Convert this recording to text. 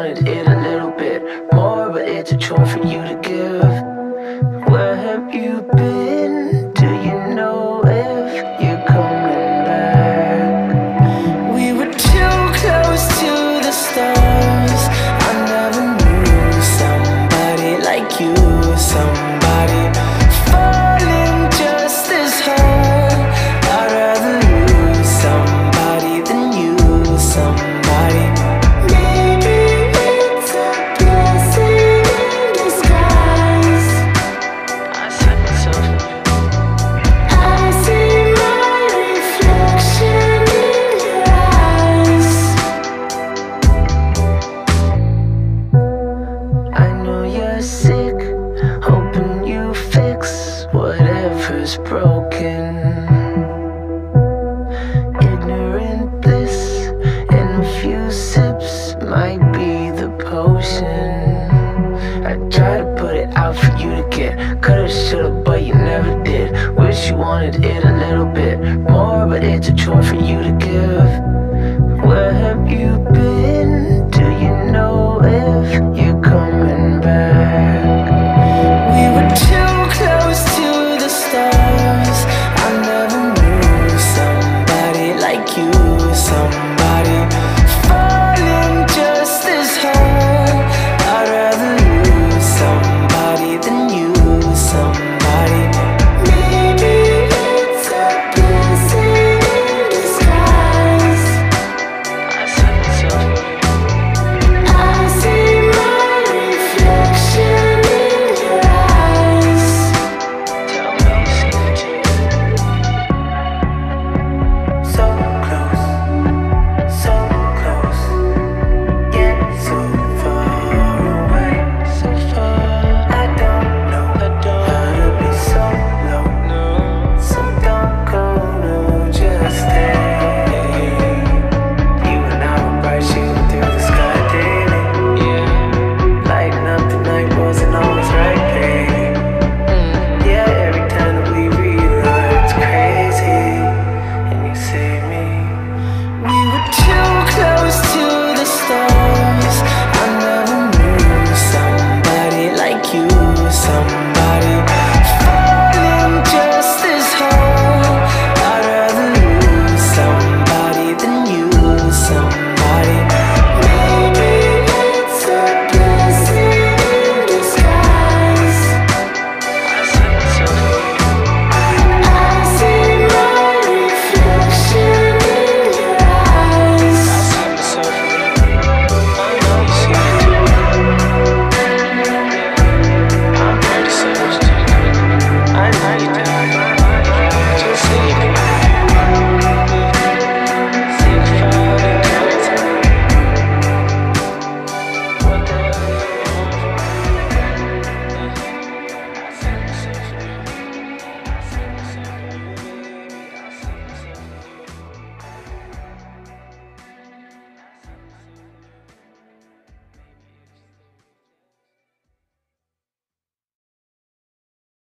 wanted it a little bit more, but it's a chore for you to give. Where have you been? Do you know if you're coming back? We were too close to the stars. I never knew somebody like you, somebody falling just this hard. I'd rather lose somebody than you, somebody. Maybe it's a blessing in disguise. I said myself. I see my reflection in your eyes. I know you're sick, hoping you fix whatever's broken. Ignorant bliss in a few sips might be the potion. I tried to put it out for you to get. Coulda, shoulda, but you never did. Wish you wanted it